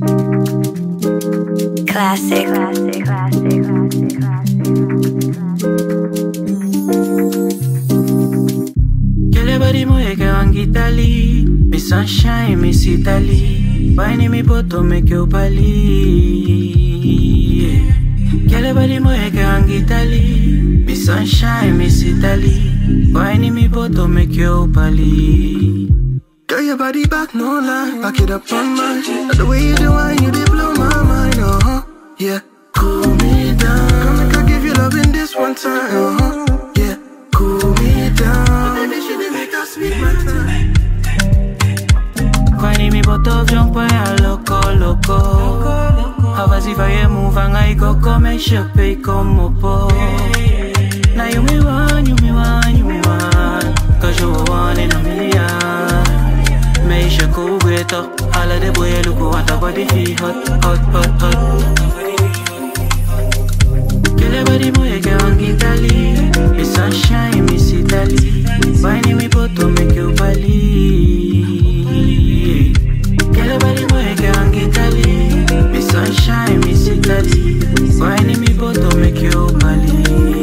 Classic. Quelle body mooie que en Gitali, me sunshine, me Italy. Wine mi poto me que opali. Quelle body mooie que en Gitali, me sunshine, me Italy. Wine mi poto me que opali. Girl, your body back, no lie. Back it up on mine. The way you do wine, you did blow my mind. Yeah. Cool me down. Come make I give you love in this one time. Yeah. Cool me down. Baby, she didn't make us speak my time. Wine mi poto jump boy a loco. Avasi faye move anga ikoko me shepe como po. Now you me want. Cause you one in a million. Make sure cool with up. All of the boy look what up body feel hot. Quelle body mooie que en Gitali, me sunshine, me Italy. Wine mi poto me que opali. Quelle body mooie que en Gitali, me sunshine, me Italy. Wine mi poto me que opali.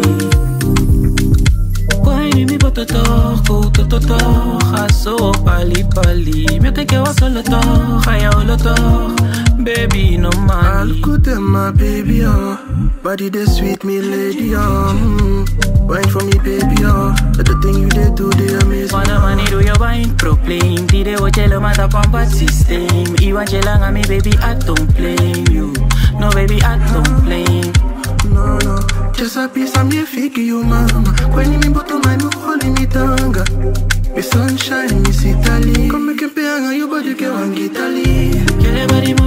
Wine mi poto torco, aso pali. Me te que was solo haya olo baby no man. I look at my baby, body they sweet me lady, wine for me baby, the thing you did today amazing. Wanna money do your wine proclaim. Tide o chelo mata pampa system. Iwan chelanga me baby I don't blame you. No baby I don't blame. No, just a piece of me figure you mama. When you me bottom my no holding me tanga. Me sunshine, me Italy. Come make a pay on your body, get one Gitali. Quelle body